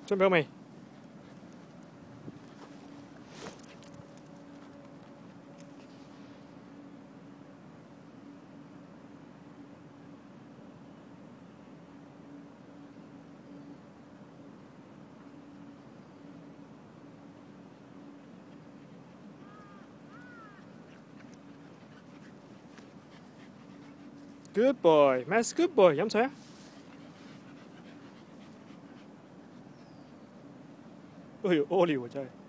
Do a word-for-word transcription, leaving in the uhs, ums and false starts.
準備好未？Good boy, Max. Good boy. 飲水啊！哎呦，屙尿啊真係〜